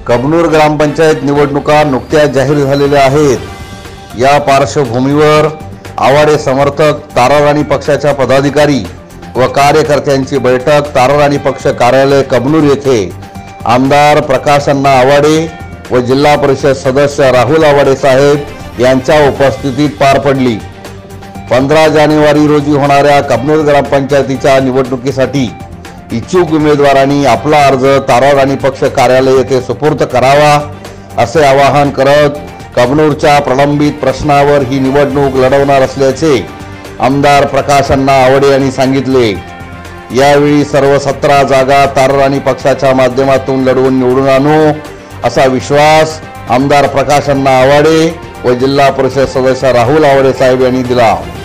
कबनूर ग्रामपंचायत निवडणुका नुकत्याच जाहीर झालेल्या आहेत। या पार्श्वभूमीवर आवाडे समर्थक ताराराणी पक्षाच्या पदाधिकारी व कार्यकर्त्यांची बैठक ताराराणी पक्ष कार्यालय कबनूर येथे आमदार प्रकाश अण्णा आवाडे व जिल्हा परिषद सदस्य राहुल आवाडे साहेब यांच्या उपस्थितीत पार पडली। 15 जानेवारी रोजी होणाऱ्या कबनूर ग्रामपंचायतीच्या निवडणुकीसाठी इच्छुक उमेदवारांनी आपला अर्ज ताराराणी पक्ष कार्यालय येथे सुपूर्द करावा असे आवाहन करत कबनूरच्या प्रलंबित प्रश्नावर ही निवडणूक लढवणार असल्याचे आमदार प्रकाश अण्णा आवाडे यांनी सांगितले। यावेळी सर्व 17 जागा ताराराणी पक्षाच्या माध्यमातून लढवून निवडून आणू असा विश्वास आमदार प्रकाश अण्णा आवाडे व जिल्हा परिषद सदस्य राहुल आवाडे साहेब यांनी दिला।